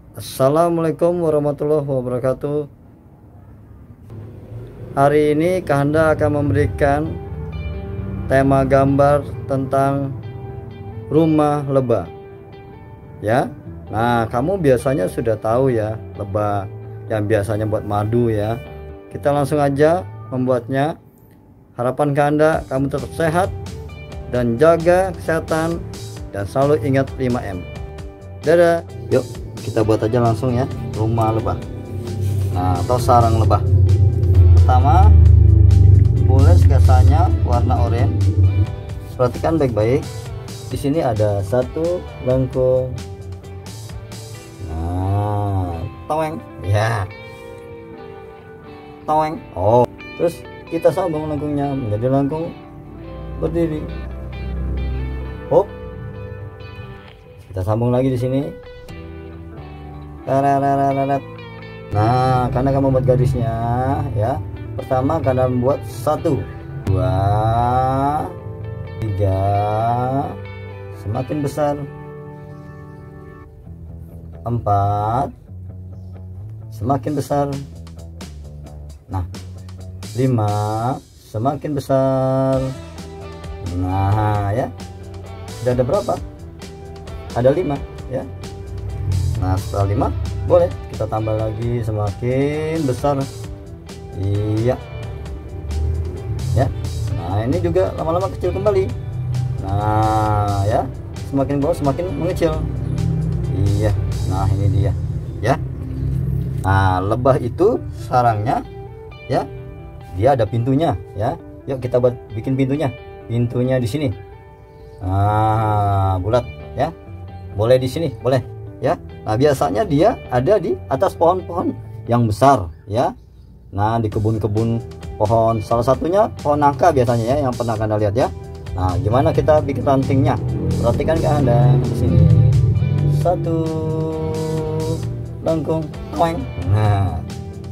Assalamualaikum warahmatullahi wabarakatuh. Hari ini Kahanda akan memberikan tema gambar tentang rumah lebah ya. Nah, kamu biasanya sudah tahu ya, lebah yang biasanya buat madu ya. Kita langsung aja membuatnya. Harapan Kahanda kamu tetap sehat dan jaga kesehatan dan selalu ingat 5M. Dadah. Yuk kita buat aja langsung ya rumah lebah, nah atau sarang lebah. Pertama, boleh sketsanya warna oranye. Perhatikan baik-baik. Di sini ada satu lengkung. Nah, toeng ya, toeng. Oh, terus kita sambung lengkungnya menjadi lengkung berdiri. Oh, kita sambung lagi di sini. Nah, karena kamu buat garisnya ya. Pertama karena membuat 1 2 3, semakin besar 4, semakin besar. Nah, 5, semakin besar. Nah ya, sudah ada berapa? Ada 5 ya. Nah, setelah 5 boleh kita tambah lagi semakin besar. Iya ya. Nah, ini juga lama-lama kecil kembali. Nah ya, semakin bawah semakin mengecil. Iya. Nah, ini dia ya. Nah, lebah itu sarangnya ya, dia ada pintunya ya. Yuk kita buat bikin pintunya. Pintunya di sini. Nah, bulat ya. Boleh di sini, boleh ya. Nah, biasanya dia ada di atas pohon-pohon yang besar ya. Nah, di kebun-kebun pohon, salah satunya pohon nangka biasanya ya, yang pernah Anda lihat ya. Nah, gimana kita bikin rantingnya? Perhatikan kan Anda di sini. 1 lengkung, toeng. Nah,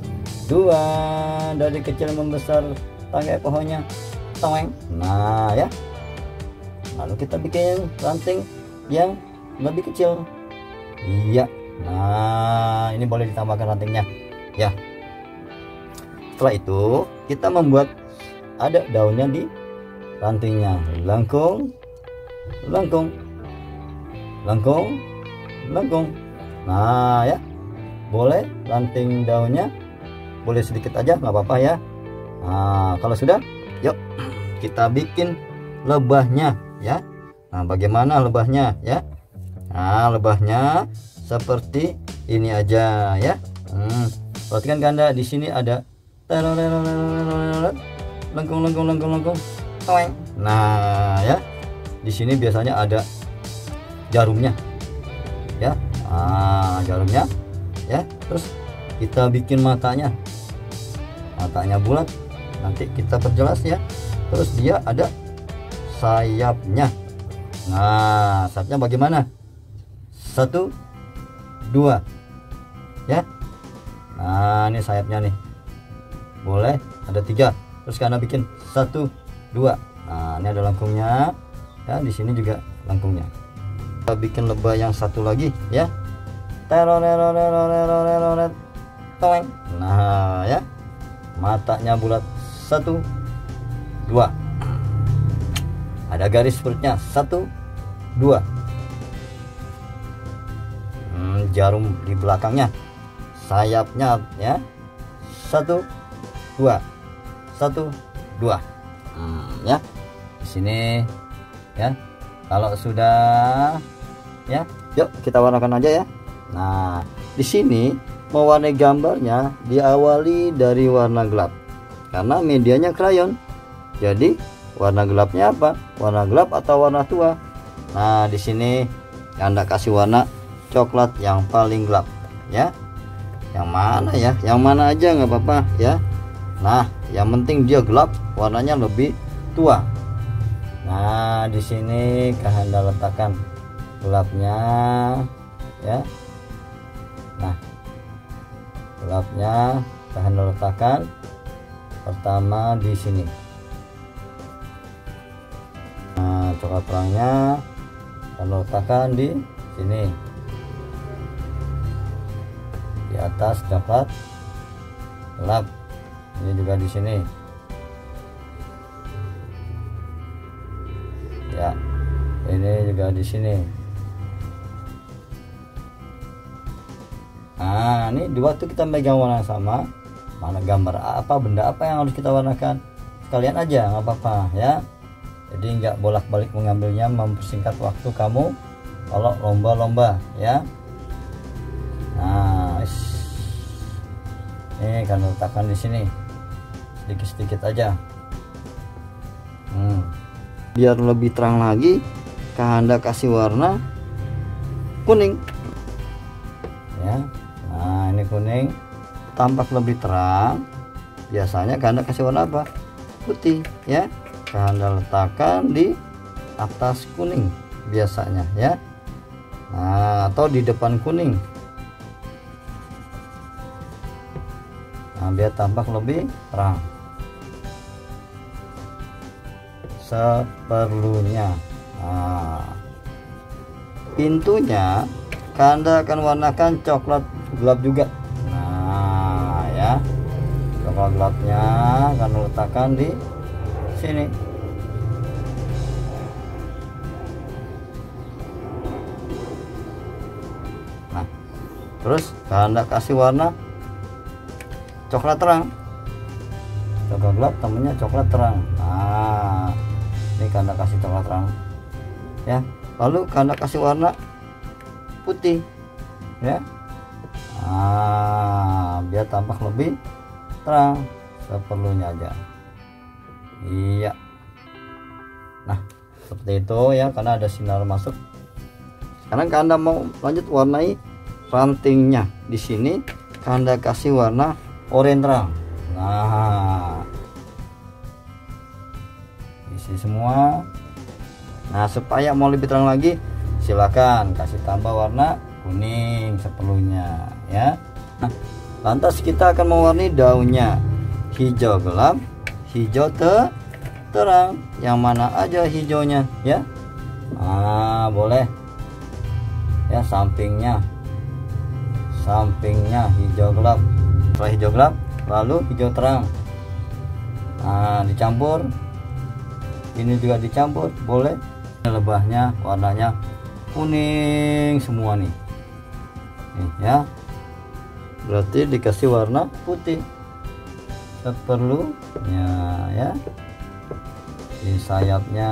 2 dari kecil membesar tangkai pohonnya, toeng. Nah ya. Lalu kita bikin ranting yang lebih kecil. Iya. Nah, ini boleh ditambahkan rantingnya ya. Setelah itu kita membuat ada daunnya di rantingnya. Lengkung, lengkung, lengkung, lengkung. Nah ya, boleh ranting daunnya boleh sedikit aja, nggak apa-apa ya. Nah, kalau sudah, yuk kita bikin lebahnya ya. Nah, bagaimana lebahnya ya? Nah, lebahnya seperti ini aja ya. Perhatikan Anda di sini ada lengkung, lengkung, lengkung, lengkung, toeng. Nah ya, di sini biasanya ada jarumnya ya. Nah, jarumnya ya. Terus kita bikin matanya, matanya bulat. Nanti kita perjelas ya. Terus dia ada sayapnya. Nah, sayapnya bagaimana? 1 2 ya. Nah, ini sayapnya nih. Boleh ada 3. Terus karena bikin 1 2. Nah, ini ada lengkungnya ya. Di sini juga lengkungnya. Kita bikin lebah yang satu lagi ya. Toeng. Nah ya, matanya bulat. 1 2. Ada garis perutnya. 1 2. Jarum di belakangnya, sayapnya ya. 1 2 1 2. Ya, di sini ya. Kalau sudah ya, yuk kita warnakan aja ya. Nah, di sini mewarnai gambarnya diawali dari warna gelap karena medianya krayon. Jadi warna gelapnya apa? Warna gelap atau warna tua? Nah, di sini Anda kasih warna coklat yang paling gelap ya. Yang mana ya? Yang mana aja nggak apa-apa ya. Nah, yang penting dia gelap, warnanya lebih tua. Nah, di sini Kahanda letakkan gelapnya ya. Nah, gelapnya Kahanda letakkan pertama di sini. Nah, coklat terangnya Kahanda letakkan di sini. atas coklat gelap. Ini juga di sini ya, ini juga di sini. Nah, ini di waktu kita megang warna sama, mana gambar apa, benda apa yang harus kita warnakan, sekalian aja nggak apa-apa ya. Jadi nggak bolak-balik mengambilnya, mempersingkat waktu kamu kalau lomba-lomba ya. Nah, ini kan letakkan di sini sedikit-sedikit aja. Biar lebih terang lagi, Kahanda kasih warna kuning ya. Nah, ini kuning tampak lebih terang. Biasanya Kahanda kasih warna apa? Putih ya. Kahanda letakkan di atas kuning biasanya ya. Nah, atau di depan kuning. Nah, biar tampak lebih terang seperlunya. Nah, pintunya Kahanda akan warnakan coklat gelap juga. Nah ya, coklat gelapnya akan letakkan di sini. Nah, terus Kahanda kasih warna coklat terang. Coklat gelap temennya coklat terang. Nah, ini Kahanda kasih coklat terang ya. Lalu Kahanda kasih warna putih ya. Nah, biar tampak lebih terang seperlunya aja. Iya. Nah, seperti itu ya, karena ada sinar masuk. Sekarang Kahanda mau lanjut warnai rantingnya. Di sini Kahanda kasih warna oranye terang. Nah, isi semua. Nah, supaya mau lebih terang lagi, silakan kasih tambah warna kuning seperlunya ya. Nah, lantas kita akan mewarnai daunnya hijau gelap, hijau terang. Yang mana aja hijaunya ya. Nah, boleh ya, sampingnya hijau gelap. Setelah hijau gelap, lalu hijau terang. Nah, dicampur, ini juga dicampur, boleh. Lebahnya warnanya kuning semua nih ya, berarti dikasih warna putih seperlunya ya. Di sayapnya,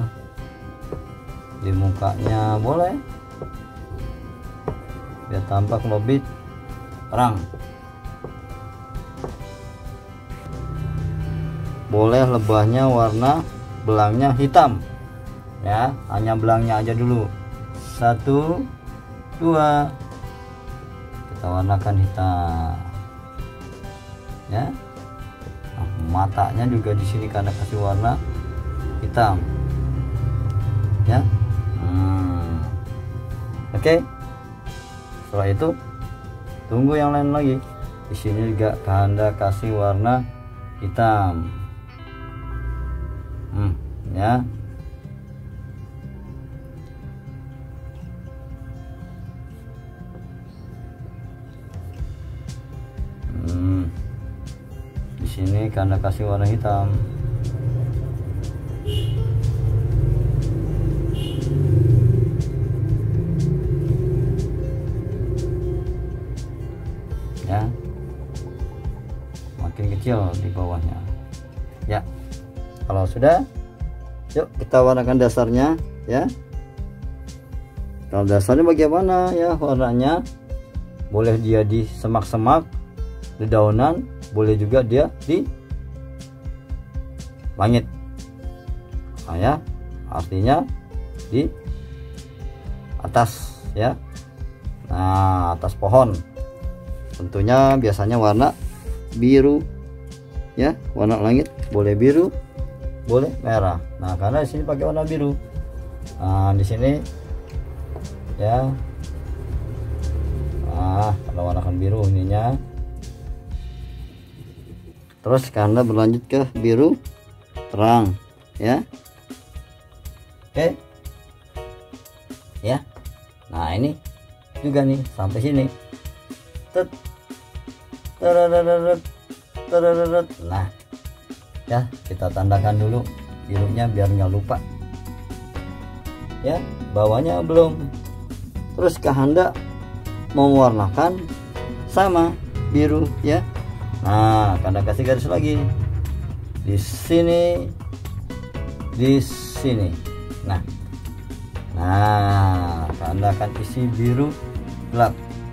di mukanya boleh, biar tampak lebih terang. Boleh lebahnya warna belangnya hitam ya, hanya belangnya aja dulu. 1, 2, kita warnakan hitam ya. Nah, matanya juga di sini karena kasih warna hitam ya. Oke. Setelah itu tunggu yang lain lagi. Di sini juga Kahanda kasih warna hitam ya. Di sini Kahanda kasih warna hitam. Ya. Makin kecil di bawahnya. Ya. Kalau sudah, yuk kita warnakan dasarnya ya. Kalau dasarnya bagaimana ya warnanya? Boleh dia di semak-semak, di daunan, boleh juga dia di langit. Nah, ya, artinya di atas ya. Nah, atas pohon. Tentunya biasanya warna biru ya, warna langit boleh biru, boleh merah. Nah, karena di sini pakai warna biru. Nah, di sini ya. Kalau warnakan biru ininya. Terus Kahanda berlanjut ke biru terang ya. Oke. Ya. Nah, ini juga nih sampai sini. Nah ya, kita tandakan dulu birunya biar nggak lupa ya. Bawahnya belum. Terus Anda mau warnakan sama biru ya. Nah, Anda kasih garis lagi di sini, di sini. Nah Anda akan isi biru gelap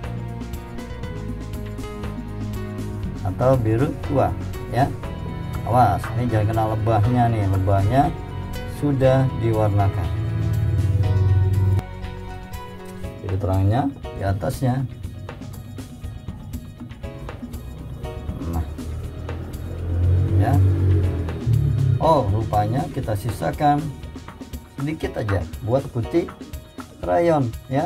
atau biru tua ya. Awas, ini jangan kena lebahnya nih. Lebahnya sudah diwarnakan. Jadi terangnya di atasnya. Nah ya. Oh, rupanya kita sisakan sedikit aja buat putih krayon ya.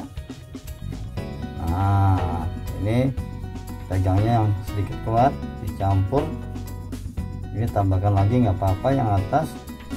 Nah, ini pegangnya yang sedikit kuat, dicampur. Ini tambahkan lagi nggak apa-apa yang atas.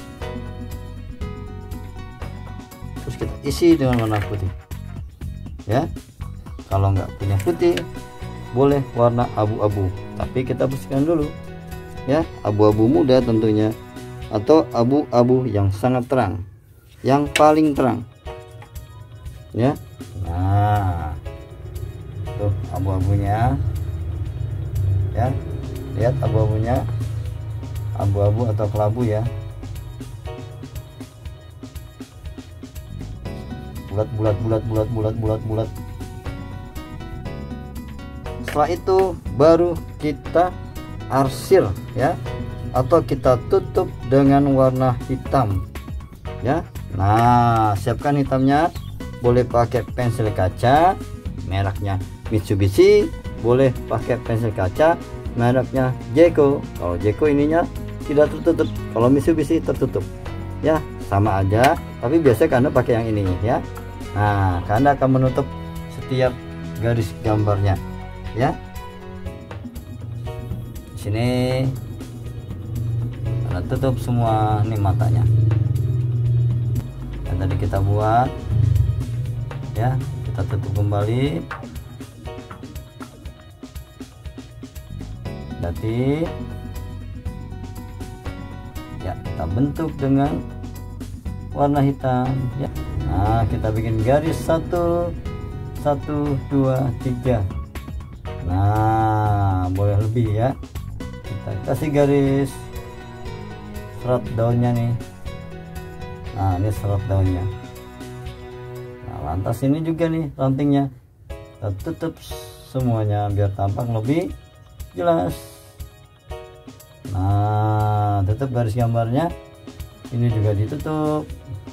Terus kita isi dengan warna putih ya. Kalau nggak punya putih boleh warna abu-abu, tapi kita bersihkan dulu ya. Abu-abu muda tentunya, atau abu-abu yang sangat terang, yang paling terang ya. Nah tuh abu-abunya ya, lihat abu-abunya, abu-abu atau kelabu ya. Bulat. Setelah itu baru kita arsir ya, atau kita tutup dengan warna hitam ya. Nah, siapkan hitamnya. Boleh pakai pensil kaca mereknya Mitsubishi, boleh pakai pensil kaca mereknya Jeko. Kalau Jeko ininya tidak tertutup, kalau Mitsubishi tertutup ya, sama aja, tapi biasanya Anda pakai yang ini ya. Nah, Anda akan menutup setiap garis gambarnya ya. Di sini Anda tutup semua nih matanya yang tadi kita buat ya. Kita tutup kembali. Berarti ya, kita bentuk dengan warna hitam ya. Nah, kita bikin garis 1 2 3. Nah, boleh lebih ya. Kita kasih garis serat daunnya nih. Nah, ini serat daunnya. Nah, lantas ini juga nih rantingnya kita tutup semuanya biar tampak lebih jelas. Nah, tutup garis gambarnya. Ini juga ditutup.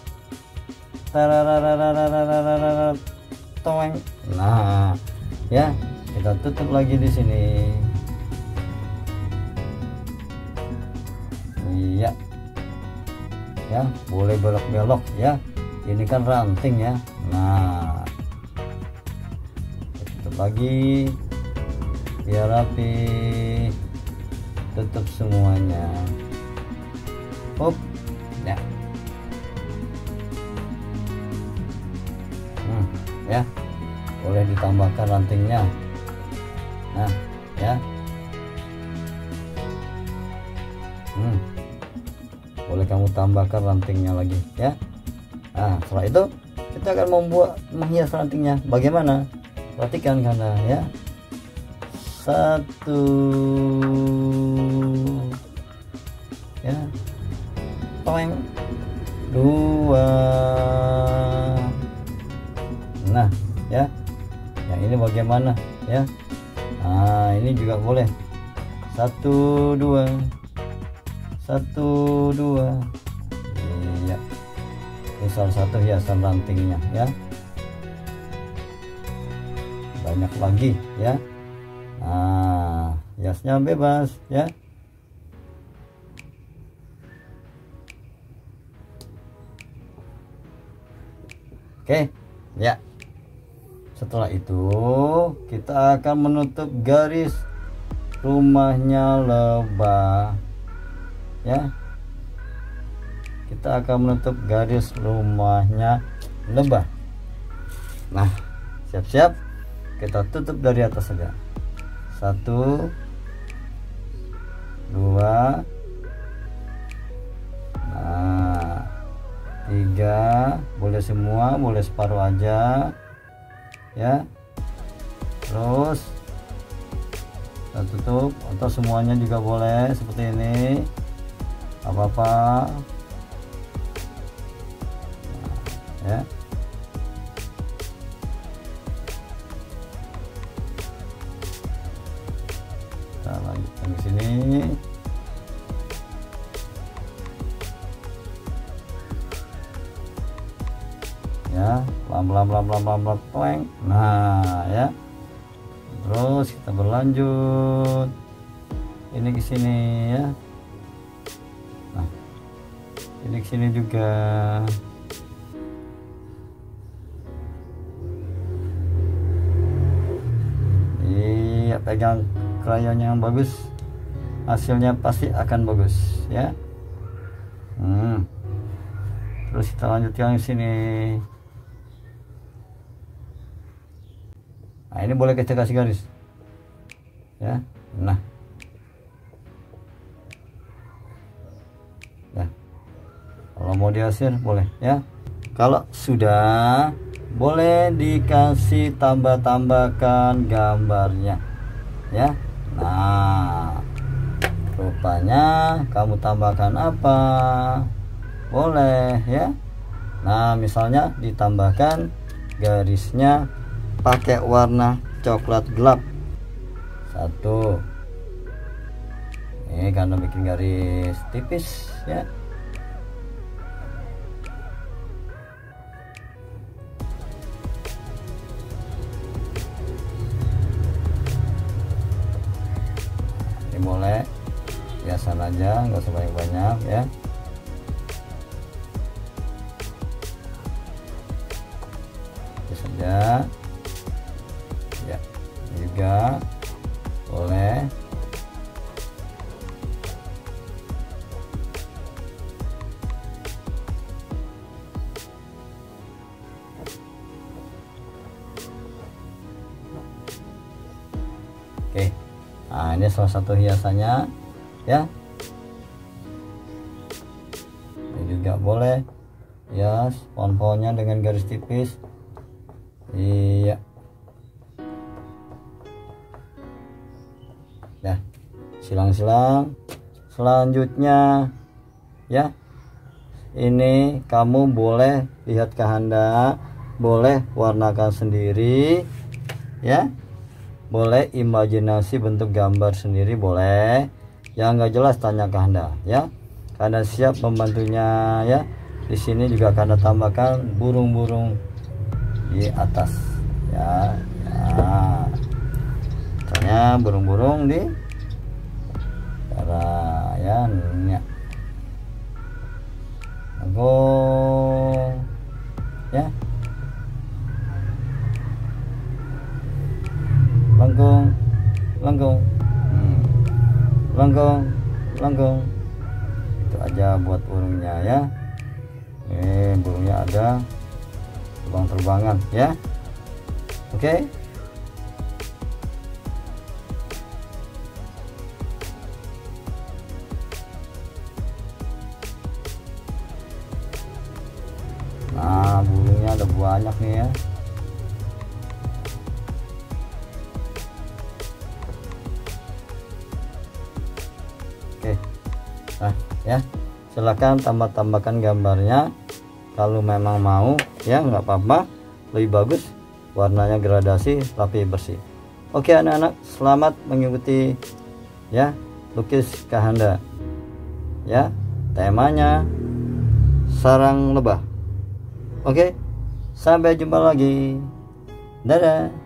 Toeng. Nah, ya, kita tutup lagi di sini. Iya. Ya, boleh belok-belok ya. Ini kan ranting ya. Nah, tutup lagi biar rapi. Tutup semuanya. Hop. Ya. Ya, boleh ditambahkan rantingnya. Nah ya, boleh kamu tambahkan rantingnya lagi ya. Nah, setelah itu kita akan menghias rantingnya. Bagaimana? Perhatikan karena ya. 1 ya, toeng. 2. Nah ya, yang ini bagaimana ya. Nah, ini juga boleh 1 2 1 2. Iya, ini salah satu hiasan rantingnya ya. Banyak lagi ya. Nah, hiasnya bebas ya. Oke ya. Setelah itu kita akan menutup garis rumahnya lebah ya. Kita akan menutup garis rumahnya lebah. Nah, siap-siap kita tutup dari atas saja. 1 2, nah 3, boleh semua, boleh separuh aja ya. Terus kita tutup, atau semuanya juga boleh seperti ini, apa-apa ya. Kita lanjutkan ke sini ya, pelan-pelan pleng. Nah ya, terus kita berlanjut ini ke sini ya. Nah ini ke sini juga. Iya, pegang krayon yang bagus, hasilnya pasti akan bagus ya. Terus kita lanjutkan ke sini. Nah ini boleh kita kasih garis ya. Nah ya, kalau mau diasir boleh ya. Kalau sudah, boleh dikasih tambahkan gambarnya ya. Nah rupanya kamu tambahkan apa boleh ya. Nah misalnya ditambahkan garisnya pakai warna coklat gelap 1. Ini karena bikin garis tipis ya. Ini boleh biasa aja, nggak usah banyak-banyak ya. Itu saja ya, juga boleh. Oke, nah ini salah satu hiasannya ya. Ini juga boleh ya, pohon-pohonnya dengan garis tipis. Iya ya, silang-silang. Selanjutnya ya, ini kamu boleh lihat kehendak, boleh warnakan sendiri ya, boleh imajinasi bentuk gambar sendiri, boleh. Yang nggak jelas tanya kehendak ya, karena siap membantunya ya. Di sini juga karena tambahkan burung-burung di atas ya. Nah misalnya burung-burung di darah ya, ya. Langkung ya, langkung langkung langkung langkung. Itu aja buat burungnya ya. Burungnya ada terbang-terbangan ya. Oke. Nah burungnya ada banyak nih ya. Oke, nah ya, silahkan tambahkan gambarnya kalau memang mau ya, nggak apa-apa. Lebih bagus warnanya gradasi tapi bersih. Oke anak-anak, selamat mengikuti ya lukis Kahanda ya. Temanya sarang lebah. Oke, sampai jumpa lagi. Dadah.